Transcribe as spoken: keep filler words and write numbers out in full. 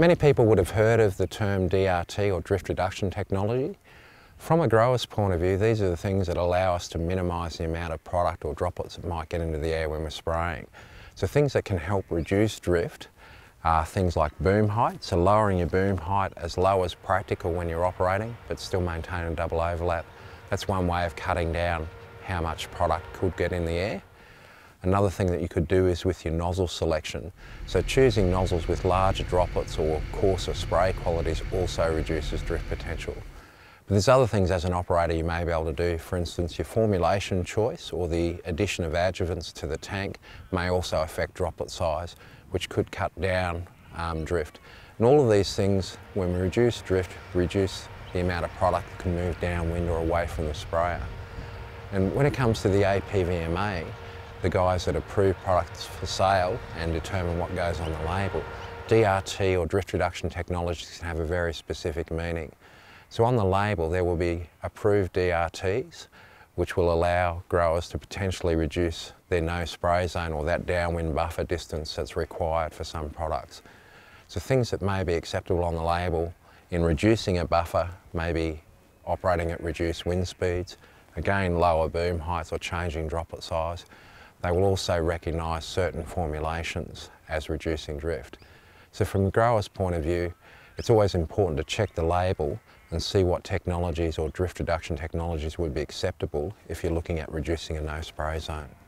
Many people would have heard of the term D R T or drift reduction technology. From a grower's point of view, these are the things that allow us to minimise the amount of product or droplets that might get into the air when we're spraying. So things that can help reduce drift are things like boom height, so lowering your boom height as low as practical when you're operating, but still maintaining a double overlap. That's one way of cutting down how much product could get in the air. Another thing that you could do is with your nozzle selection. So choosing nozzles with larger droplets or coarser spray qualities also reduces drift potential. But there's other things as an operator you may be able to do. For instance, your formulation choice or the addition of adjuvants to the tank may also affect droplet size, which could cut down um, drift. And all of these things, when we reduce drift, reduce the amount of product that can move downwind or away from the sprayer. And when it comes to the A P V M A, the guys that approve products for sale and determine what goes on the label, D R T or drift reduction technologies can have a very specific meaning. So on the label there will be approved D R Ts which will allow growers to potentially reduce their no spray zone or that downwind buffer distance that's required for some products. So things that may be acceptable on the label in reducing a buffer may be operating at reduced wind speeds, again lower boom heights or changing droplet size. They will also recognise certain formulations as reducing drift. So from the grower's point of view, it's always important to check the label and see what technologies or drift reduction technologies would be acceptable if you're looking at reducing a no spray zone.